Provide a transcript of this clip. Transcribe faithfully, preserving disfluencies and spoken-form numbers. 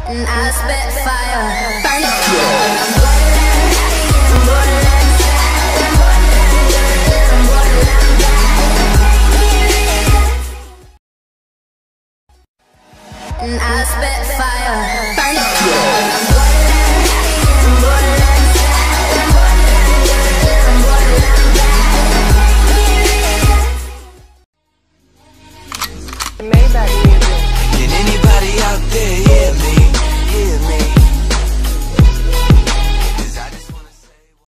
and I spit fire. Burn it. And I spit fire. Burn it. Maybach music. Can anybody out there hear me?